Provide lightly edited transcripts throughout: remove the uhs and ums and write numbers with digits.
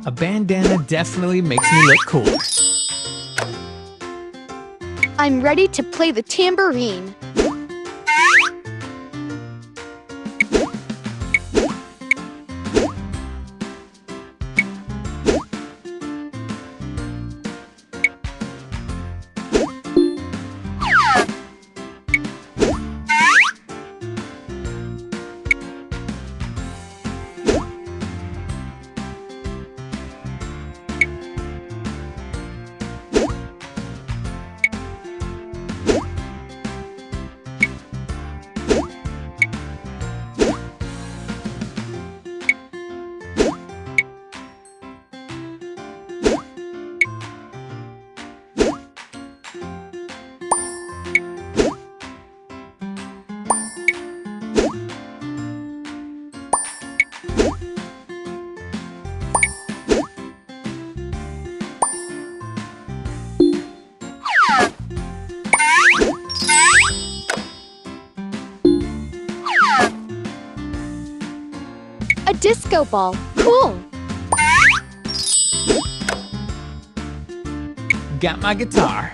A bandana definitely makes me look cool. I'm ready to play the tambourine. A disco ball. Cool. Got my guitar.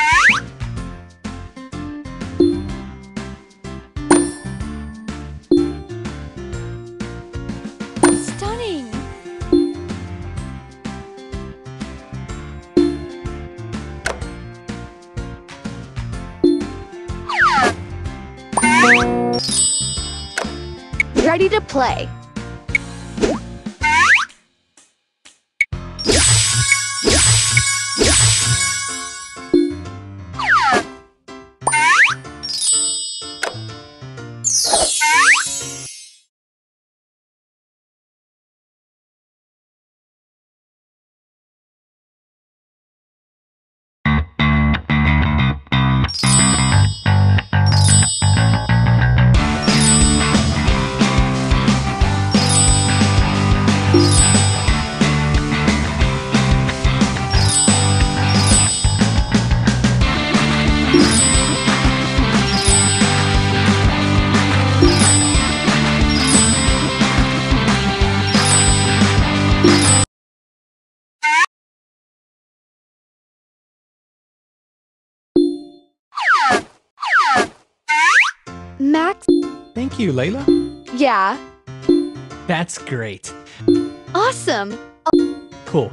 Stunning. Ready to play. Max? Thank you, Layla. Yeah. That's great. Awesome. Cool.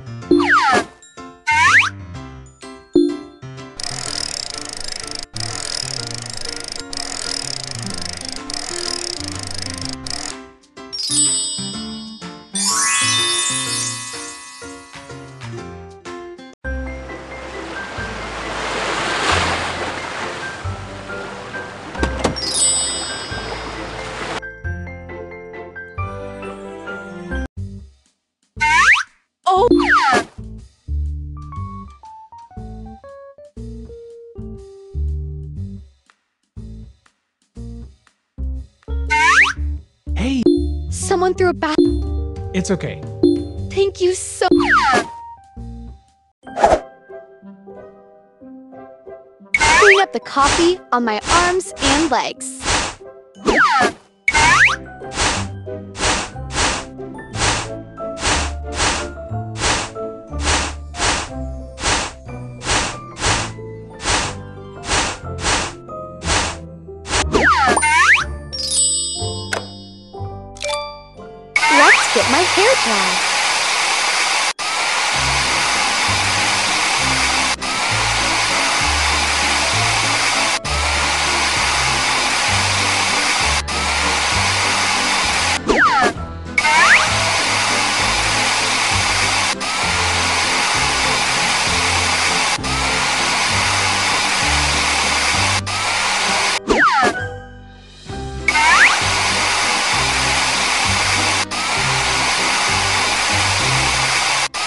Oh! Hey, Someone threw a bat. it's okay. Thank you so. Clean up the coffee on my arms and legs. Let's get my hair dry.